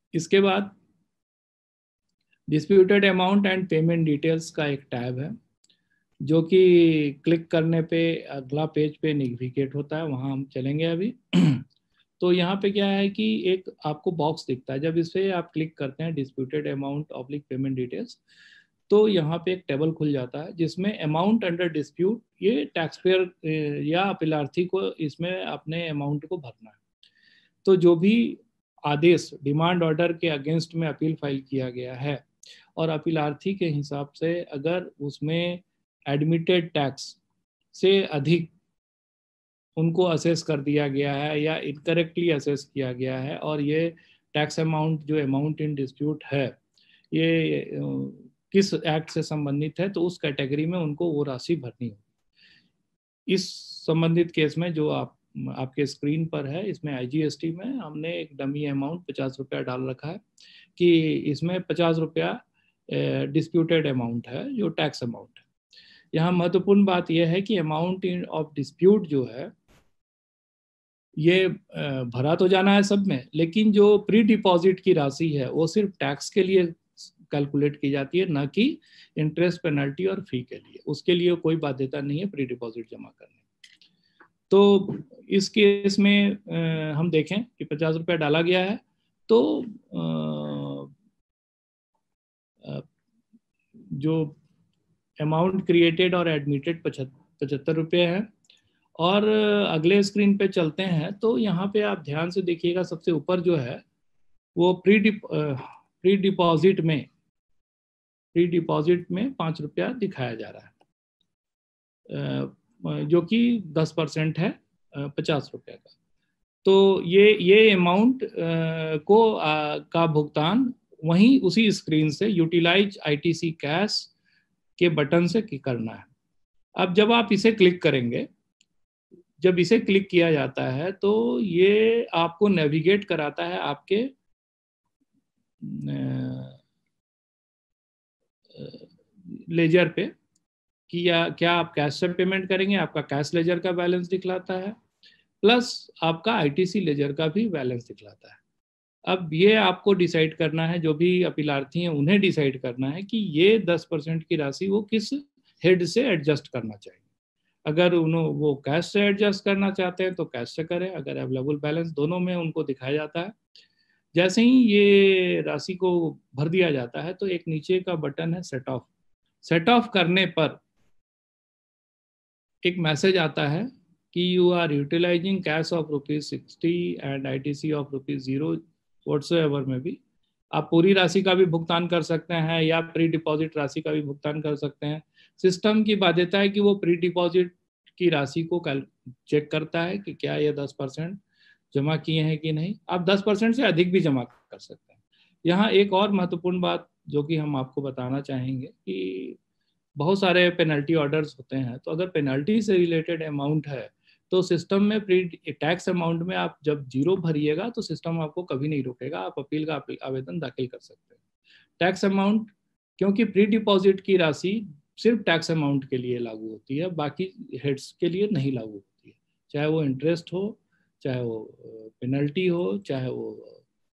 इसके बाद disputed amount and payment details का एक टैब है, जो कि क्लिक करने पे अगला पेज पे नेविगेट होता है, वहाँ हम चलेंगे अभी। तो यहाँ पे क्या है कि एक आपको बॉक्स दिखता है, जब इस पे आप क्लिक करते हैं डिस्प्यूटेड अमाउंट ऑब्लिक पेमेंट डिटेल्स, तो यहाँ पे एक टेबल खुल जाता है जिसमें अमाउंट अंडर डिस्प्यूट, ये टैक्स पेयर या अपीलार्थी को इसमें अपने अमाउंट को भरना है। तो जो भी आदेश डिमांड ऑर्डर के अगेंस्ट में अपील फाइल किया गया है और अपीलार्थी के हिसाब से अगर उसमें एडमिटेड टैक्स से अधिक उनको असेस कर दिया गया है या इनकरेक्टली असेस किया गया है, और ये टैक्स अमाउंट जो अमाउंट इन डिस्प्यूट है ये किस एक्ट से संबंधित है, तो उस कैटेगरी में उनको वो राशि भरनी हो। इस संबंधित केस में जो आपके स्क्रीन पर है, इसमें IGST में हमने एक डमी अमाउंट 50 रुपया डाल रखा है कि इसमें 50 रुपया डिस्प्यूटेड अमाउंट है जो टैक्स अमाउंट है। यहाँ महत्वपूर्ण बात यह है कि अमाउंट ऑफ डिस्प्यूट जो है ये भरा तो जाना है सब में, लेकिन जो प्री डिपॉजिट की राशि है वो सिर्फ टैक्स के लिए कैलकुलेट की जाती है, ना कि इंटरेस्ट, पेनल्टी और फी के लिए। उसके लिए कोई बाध्यता नहीं है प्री डिपॉजिट जमा करने। तो इस केस में हम देखें कि 50 रुपया डाला गया है, तो जो अमाउंट क्रिएटेड और एडमिटेड 75 रुपये है। और अगले स्क्रीन पे चलते हैं, तो यहाँ पे आप ध्यान से देखिएगा, सबसे ऊपर जो है वो प्री डिपॉजिट में 5 रुपया दिखाया जा रहा है, जो कि 10% है 50 रुपये का। तो ये अमाउंट का भुगतान वहीं उसी स्क्रीन से यूटिलाइज ITC कैश के बटन से करना है। अब जब आप इसे क्लिक करेंगे, जब इसे क्लिक किया जाता है तो ये आपको नेविगेट कराता है आपके लेजर पे कि क्या आप कैश से पेमेंट करेंगे। आपका कैश लेजर का बैलेंस दिखलाता है, प्लस आपका ITC लेजर का भी बैलेंस दिखलाता है। अब ये आपको डिसाइड करना है, जो भी अपीलार्थी हैं उन्हें डिसाइड करना है कि ये 10% की राशि वो किस हेड से एडजस्ट करना चाहिए। अगर वो कैश से एडजस्ट करना चाहते हैं तो कैश से करें, अगर अवेलेबल बैलेंस दोनों में उनको दिखाया जाता है। जैसे ही ये राशि को भर दिया जाता है तो एक नीचे का बटन है सेट ऑफ। सेट ऑफ करने पर एक मैसेज आता है कि you are utilising cash of ₹60 and ITC of ₹0 whatsoever में भी। आप पूरी राशि का भी भुगतान कर सकते हैं या प्री डिपॉजिट राशि का भी भुगतान कर सकते हैं। सिस्टम की बाध्यता है कि वो प्री डिपॉजिट की राशि को चेक करता है कि क्या ये 10% जमा किए हैं कि नहीं। आप 10% से अधिक भी जमा कर सकते हैं। यहाँ एक और महत्वपूर्ण बात जो कि हम आपको बताना चाहेंगे कि बहुत सारे पेनल्टी ऑर्डर्स होते हैं, तो अगर पेनल्टी से रिलेटेड अमाउंट है तो सिस्टम में प्री टैक्स अमाउंट में आप जब 0 भरिएगा तो सिस्टम आपको कभी नहीं रोकेगा, आप अपील का आवेदन दाखिल कर सकते हैं। टैक्स अमाउंट, क्योंकि प्री डिपॉजिट की राशि सिर्फ टैक्स अमाउंट के लिए लागू होती है, बाकी हेड्स के लिए नहीं लागू होती है, चाहे वो इंटरेस्ट हो, चाहे वो पेनल्टी हो, चाहे वो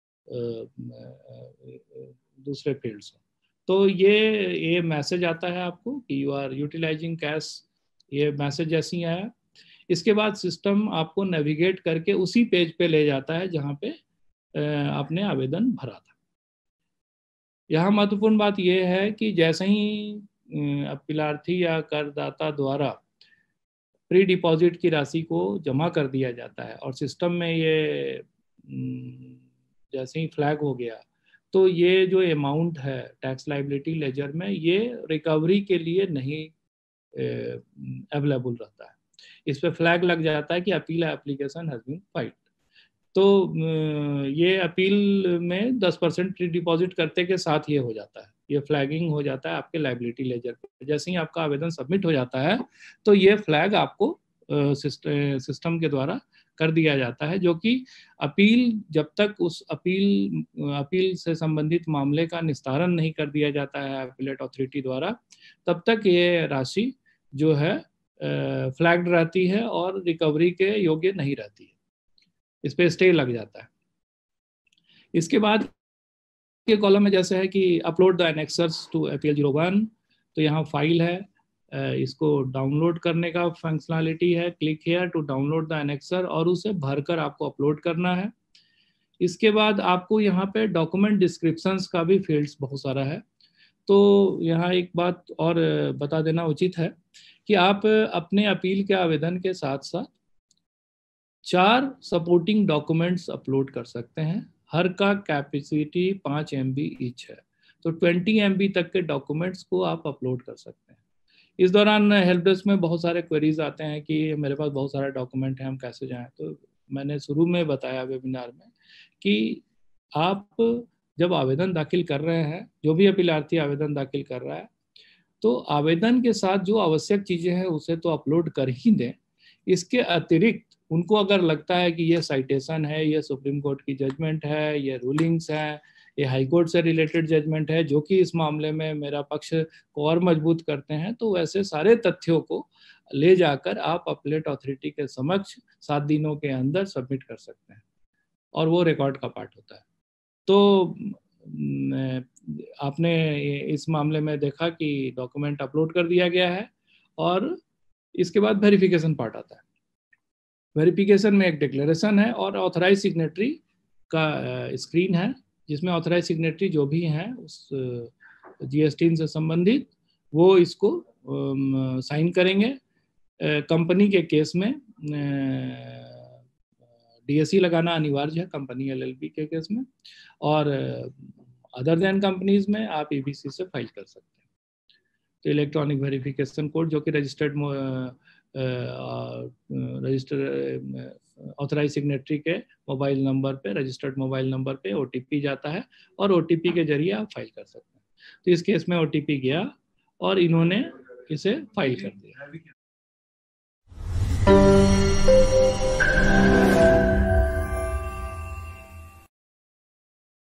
दूसरे फील्ड्स हो। तो ये मैसेज आता है आपको कि यू आर यूटिलाइजिंग कैश, ये मैसेज जैसे ही आया, इसके बाद सिस्टम आपको नेविगेट करके उसी पेज पे ले जाता है जहाँ पे आपने आवेदन भरा था। यहाँ महत्वपूर्ण बात यह है कि जैसे ही अपीलार्थी या करदाता द्वारा प्री डिपॉजिट की राशि को जमा कर दिया जाता है और सिस्टम में ये जैसे ही फ्लैग हो गया, तो ये जो अमाउंट है टैक्स लाइबिलिटी लेजर में, ये रिकवरी के लिए नहीं अवेलेबल रहता है। इस पे फ्लैग लग जाता है कि appeal application has been filed. तो ये अपील में 10% डिपॉजिट करते के साथ ये हो जाता है, ये फ्लैगिंग हो जाता है आपके लाइबिलिटी लेजर पे। जैसे ही आपका आवेदन सबमिट हो जाता है तो ये फ्लैग आपको सिस्टम के द्वारा कर दिया जाता है, जो कि अपील जब तक उस अपील से संबंधित मामले का निस्तारण नहीं कर दिया जाता है अपीलेट अथॉरिटी द्वारा, तब तक ये राशि जो है फ्लैग्ड रहती है और रिकवरी के योग्य नहीं रहती है, इस पे स्टे लग जाता है। इसके बाद के कॉलम में जैसे है कि upload the annexures to APL01, तो यहाँ फाइल है, इसको डाउनलोड करने का फंक्शनलिटी है, click here to download the annexure, और उसे भरकर आपको अपलोड करना है। इसके बाद आपको यहाँ पे डॉक्यूमेंट डिस्क्रिप्शंस का भी फील्ड्स बहुत सारा है। तो यहाँ एक बात और बता देना उचित है कि आप अपने अपील के आवेदन के साथ साथ 4 सपोर्टिंग डॉक्यूमेंट्स अपलोड कर सकते हैं। हर का कैपेसिटी 5 MB ईच है, तो 20 MB तक के डॉक्यूमेंट्स को आप अपलोड कर सकते हैं। इस दौरान हेल्प डेस्क में बहुत सारे क्वेरीज आते हैं कि मेरे पास बहुत सारे डॉक्यूमेंट हैं, हम कैसे जाएं। तो मैंने शुरू में बताया वेबिनार में कि आप जब आवेदन दाखिल कर रहे हैं, जो भी अपीलार्थी आवेदन दाखिल कर रहा है, तो आवेदन के साथ जो आवश्यक चीज़ें हैं उसे तो अपलोड कर ही दें। इसके अतिरिक्त उनको अगर लगता है कि ये साइटेशन है, ये सुप्रीम कोर्ट की जजमेंट है, ये रूलिंग्स हैं, ये हाई कोर्ट से रिलेटेड जजमेंट है जो कि इस मामले में मेरा पक्ष को और मजबूत करते हैं, तो वैसे सारे तथ्यों को ले जाकर आप अपीलेट अथॉरिटी के समक्ष 7 दिनों के अंदर सबमिट कर सकते हैं, और वो रिकॉर्ड का पार्ट होता है। तो आपने इस मामले में देखा कि डॉक्यूमेंट अपलोड कर दिया गया है, और इसके बाद वेरिफिकेशन पार्ट आता है। वेरिफिकेशन में एक डिक्लेरेशन है और ऑथराइज सिग्नेटरी का स्क्रीन है, जिसमें ऑथराइज सिग्नेटरी जो भी हैं उस GST से संबंधित, वो इसको साइन करेंगे। कंपनी के केस में DSC लगाना अनिवार्य है कंपनी LLP के केस में, और अदर देन कंपनीज में आप EBC से फाइल कर सकते हैं। तो इलेक्ट्रॉनिक वेरिफिकेशन कोड जो कि रजिस्टर्ड ऑथराइज सिग्नेटरी के मोबाइल नंबर पे, रजिस्टर्ड मोबाइल नंबर पे OTP जाता है, और OTP के जरिए आप फाइल कर सकते हैं। तो इस केस में OTP गया और इन्होंने इसे फाइल कर दिया।